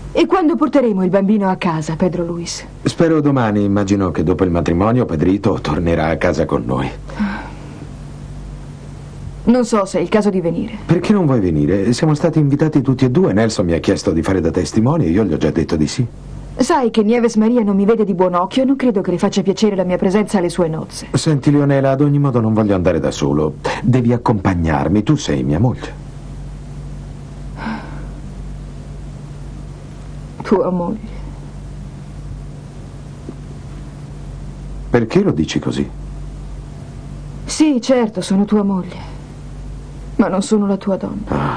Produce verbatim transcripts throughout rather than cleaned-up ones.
E quando porteremo il bambino a casa, Pedro Luis? Spero domani. Immagino che dopo il matrimonio Pedrito tornerà a casa con noi. Non so se è il caso di venire. Perché non vuoi venire? Siamo stati invitati tutti e due. Nelson mi ha chiesto di fare da testimone e io gli ho già detto di sì. Sai che Nieves Maria non mi vede di buon occhio e non credo che le faccia piacere la mia presenza alle sue nozze. Senti, Leonela, ad ogni modo non voglio andare da solo. Devi accompagnarmi. Tu sei mia moglie. Tua moglie. Perché lo dici così? Sì, certo, sono tua moglie. Ma non sono la tua donna. Ah.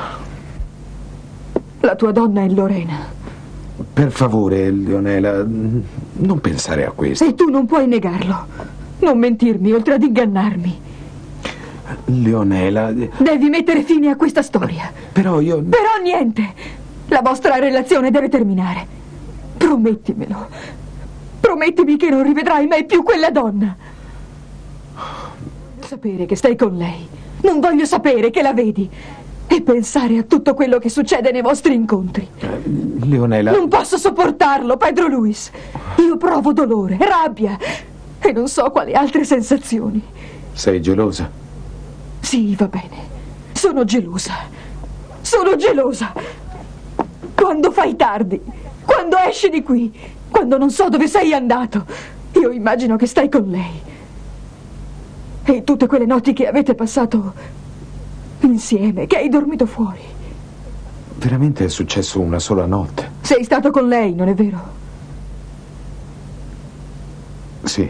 La tua donna è Lorena. Per favore, Leonela, non pensare a questo. E tu non puoi negarlo. Non mentirmi, oltre ad ingannarmi. Leonela... Devi mettere fine a questa storia. Però io... Però niente! La vostra relazione deve terminare. Promettimelo. Promettimi che non rivedrai mai più quella donna. Voglio sapere che stai con lei. Non voglio sapere che la vedi. E pensare a tutto quello che succede nei vostri incontri. Uh, Leonela... Non posso sopportarlo, Pedro Luis. Io provo dolore, rabbia e non so quali altre sensazioni. Sei gelosa? Sì, va bene. Sono gelosa. Sono gelosa. Quando fai tardi, quando esci di qui, quando non so dove sei andato, io immagino che stai con lei. E tutte quelle notti che avete passato insieme, che hai dormito fuori. Veramente è successo una sola notte? Sei stato con lei, non è vero? Sì.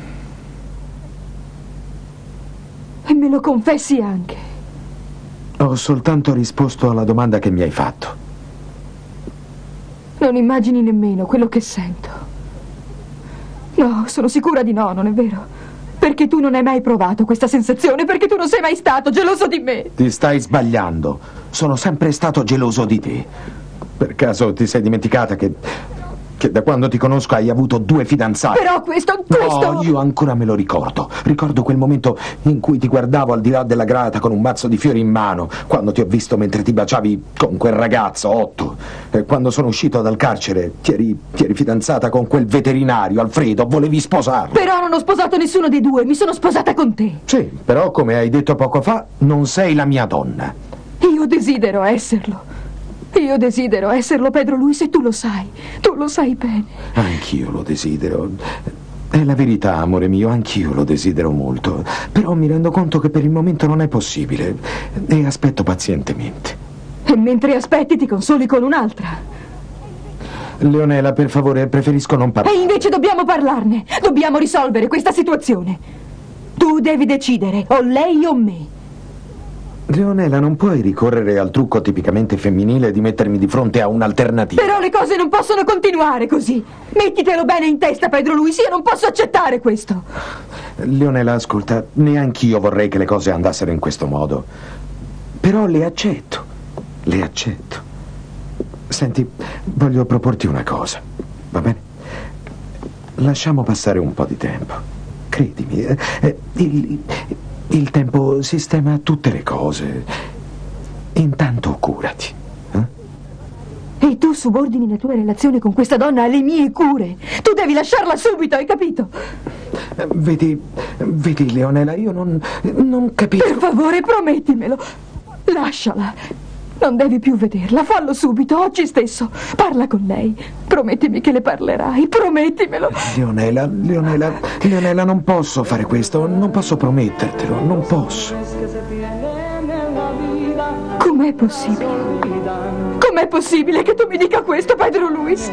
E me lo confessi anche. Ho soltanto risposto alla domanda che mi hai fatto. Non immagini nemmeno quello che sento. No, sono sicura di no, non è vero? Perché tu non hai mai provato questa sensazione, perché tu non sei mai stato geloso di me. Ti stai sbagliando. Sono sempre stato geloso di te. Per caso ti sei dimenticata che... che da quando ti conosco hai avuto due fidanzati? Però questo, questo... No, io ancora me lo ricordo. Ricordo quel momento in cui ti guardavo al di là della grata con un mazzo di fiori in mano, quando ti ho visto mentre ti baciavi con quel ragazzo, Otto. E quando sono uscito dal carcere ti eri, ti eri fidanzata con quel veterinario, Alfredo, volevi sposarlo. Però non ho sposato nessuno dei due, mi sono sposata con te. Sì, però come hai detto poco fa, non sei la mia donna. Io desidero esserlo. Io desidero esserlo, Pedro Luis, e tu lo sai. Tu lo sai bene. Anch'io lo desidero. È la verità, amore mio, anch'io lo desidero molto. Però mi rendo conto che per il momento non è possibile. E aspetto pazientemente. E mentre aspetti ti consoli con un'altra. Leonela, per favore, preferisco non parlare. E invece dobbiamo parlarne. Dobbiamo risolvere questa situazione. Tu devi decidere, o lei o me. Leonela, non puoi ricorrere al trucco tipicamente femminile di mettermi di fronte a un'alternativa. Però le cose non possono continuare così. Mettitelo bene in testa, Pedro Luis, io non posso accettare questo. Leonela, ascolta, neanch'io vorrei che le cose andassero in questo modo. Però le accetto, le accetto. Senti, voglio proporti una cosa, va bene? Lasciamo passare un po' di tempo. Credimi, eh, eh, il... Il tempo sistema tutte le cose. Intanto curati. Eh? E tu subordini la tua relazione con questa donna alle mie cure. Tu devi lasciarla subito, hai capito? Vedi, vedi Leonela, io non, non capisco. Per favore, promettimelo. Lasciala. Non devi più vederla, fallo subito, oggi stesso. Parla con lei. Promettimi che le parlerai, promettimelo. Leonela, Leonela, Leonela, non posso fare questo, non posso promettertelo, non posso. Com'è possibile? Com'è possibile che tu mi dica questo, Pedro Luis?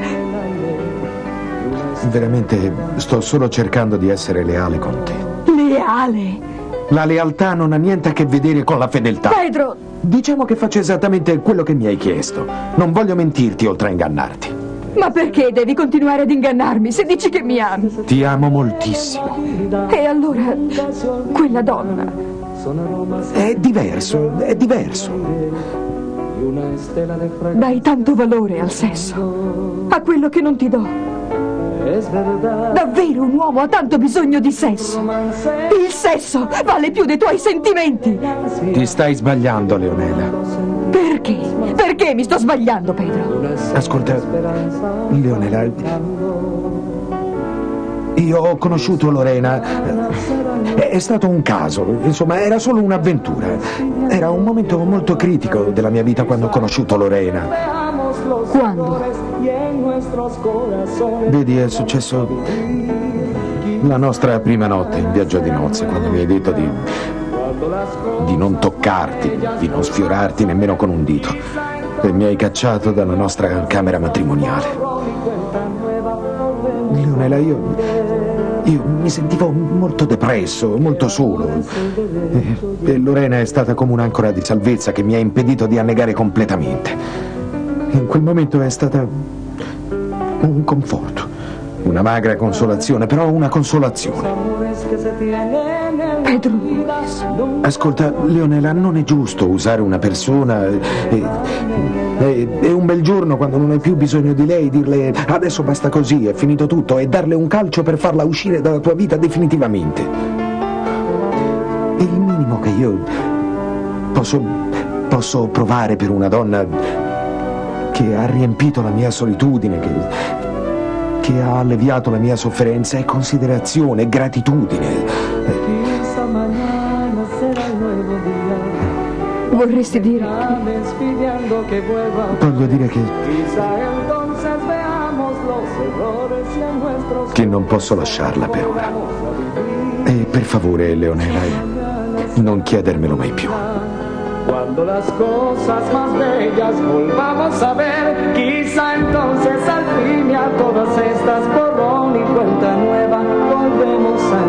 Veramente sto solo cercando di essere leale con te. Leale? La lealtà non ha niente a che vedere con la fedeltà. Pedro! Diciamo che faccio esattamente quello che mi hai chiesto. Non voglio mentirti oltre a ingannarti. Ma perché devi continuare ad ingannarmi se dici che mi ami? Ti amo moltissimo. E allora, quella donna... È diverso, è diverso. Dai tanto valore al sesso, a quello che non ti do. Davvero un uomo ha tanto bisogno di sesso? Il sesso vale più dei tuoi sentimenti. Ti stai sbagliando, Leonela. Perché? Perché mi sto sbagliando, Pedro? Ascolta, Leonela, io ho conosciuto Lorena. È stato un caso, insomma, era solo un'avventura. Era un momento molto critico della mia vita quando ho conosciuto Lorena. Quando? Vedi, è successo la nostra prima notte in viaggio di nozze, quando mi hai detto di, di non toccarti, di non sfiorarti nemmeno con un dito, e mi hai cacciato dalla nostra camera matrimoniale. Leonela, io... Io mi sentivo molto depresso, molto solo. E, e Lorena è stata come un'ancora di salvezza che mi ha impedito di annegare completamente. In quel momento è stata un conforto, una magra consolazione, però una consolazione. Pedro, ascolta, Leonela, non è giusto usare una persona e, e, e un bel giorno, quando non hai più bisogno di lei, dirle adesso basta così, è finito tutto, e darle un calcio per farla uscire dalla tua vita definitivamente. E il minimo che io posso, posso provare per una donna che ha riempito la mia solitudine, che, che ha alleviato la mia sofferenza, è considerazione, gratitudine. Vorresti dire che... Voglio dire che... che non posso lasciarla per ora. E per favore, Leonela, non chiedermelo mai più. Cuando las cosas más bellas volvamos a ver, quizá entonces al fin y a todas estas borrón y cuenta nueva volvemos a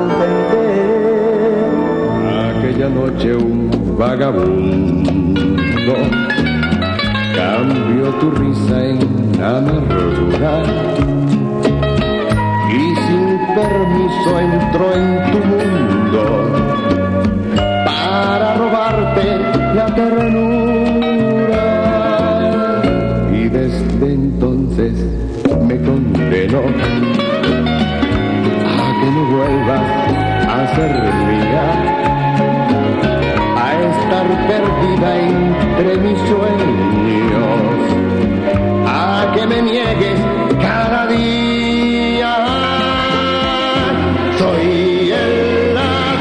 entender. Aquella noche un vagabundo cambió tu risa en amargura y sin permiso entró en tu mundo para robarte la ternura, y desde entonces me condenó a que no vuelvas a ser mía, a estar perdida entre mis sueños, a que me niegues cada día. Soy el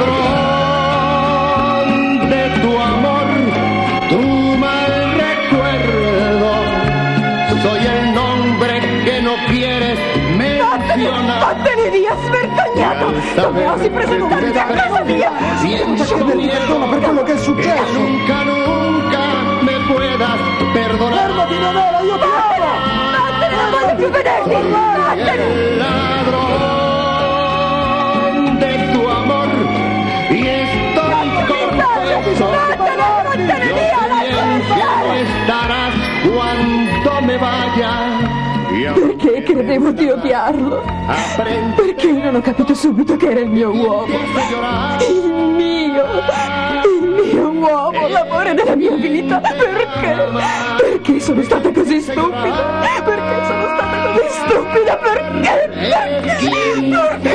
ladrón de tu amor, tu mal recuerdo. Soy el nombre que no quieres mencionar. Vattene via, svergognato! Come osi presentarti a casa mia? Siento miedo per quello che è successo. Nunca, nunca me puedas perdonar. Fermati, Leonela, io ti amo! Vattene, non voglio più vederti! Vattene! El ladrón de tu amor y estoy confeso. Vattene, vattene Yo via! sé bien que no estarás cuando me vaya. Perché credevo di odiarlo? Perché non ho capito subito che era il mio uomo? Il mio, il mio uomo, l'amore della mia vita. Perché? Perché sono stata così stupida? Perché sono stata così stupida? Perché? Perché? Perché?